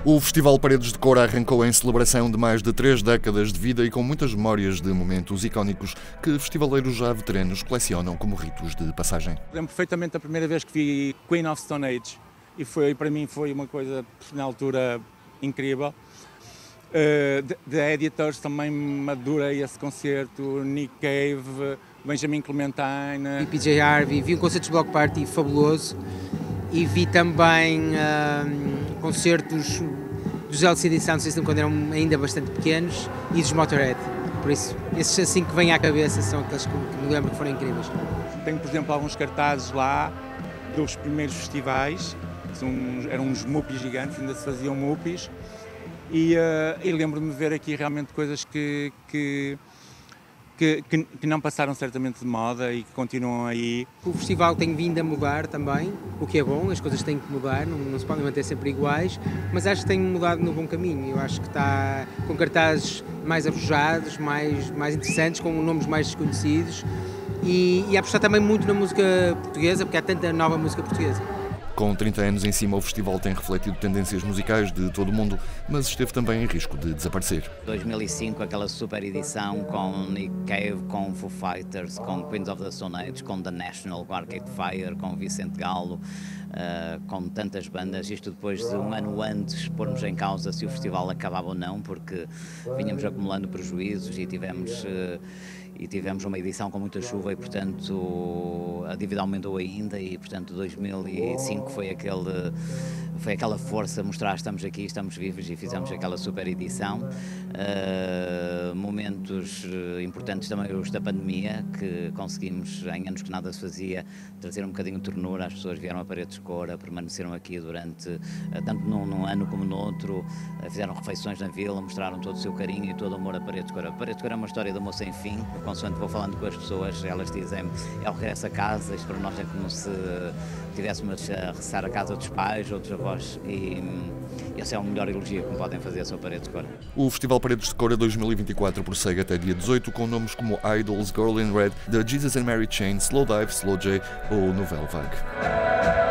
O Festival Paredes de Cor arrancou em celebração de mais de 3 décadas de vida e com muitas memórias de momentos icónicos que festivaleiros já veteranos colecionam como ritos de passagem. Lembro perfeitamente a primeira vez que vi Queen of Stone Age e para mim foi uma coisa, na altura, incrível. The Editors também me adorei esse concerto, Nick Cave, Benjamin Clementine. E PJ Harvey, vi um concerto de Block Party fabuloso e vi também concertos dos LCD Sound System quando eram ainda bastante pequenos e dos Motorhead. Por isso, esses assim que vêm à cabeça são aqueles que me lembro que foram incríveis. Tenho, por exemplo, alguns cartazes lá dos primeiros festivais, eram uns muppies gigantes, ainda se faziam muppies, e lembro-me de ver aqui realmente coisas que não passaram certamente de moda e que continuam aí. O festival tem vindo a mudar também, o que é bom, as coisas têm que mudar, não se podem manter sempre iguais, mas acho que tem mudado no bom caminho. Eu acho que está com cartazes mais arrojados, mais interessantes, com nomes mais desconhecidos e a apostar também muito na música portuguesa, porque há tanta nova música portuguesa. Com 30 anos em cima, o festival tem refletido tendências musicais de todo o mundo, mas esteve também em risco de desaparecer. 2005, aquela super edição com Nick Cave, com Foo Fighters, com Queens of the Stone Age, com The National, com Arcade Fire, com Vicente Galo, com tantas bandas. Isto depois de um ano antes pormos em causa se o festival acabava ou não, porque vinhamos acumulando prejuízos e tivemos uma edição com muita chuva e, portanto, a dívida aumentou ainda e, portanto, 2005 foi aquela força, mostrar estamos aqui, estamos vivos e fizemos aquela super edição. Momentos importantes também os da pandemia, que conseguimos, em anos que nada se fazia, trazer um bocadinho de ternura. As pessoas vieram a Paredes de Cor, permaneceram aqui durante, tanto num ano como no outro, fizeram refeições na vila, mostraram todo o seu carinho e todo o amor a Paredes de Cor. A Paredes de Cor é uma história de amor sem fim. Consoante vou falando com as pessoas, elas dizem é o regresso a casa, isto para nós é como se estivéssemos a regressar a casa dos pais ou dos avós e esse é o melhor elogio que me podem fazer sobre Paredes de Cor. O Festival Paredes de Cor 2024 prossegue até dia 18 com nomes como Idols, Girl in Red, The Jesus and Mary Chain, Slow Dive, Slow J ou Nouvelle Vague.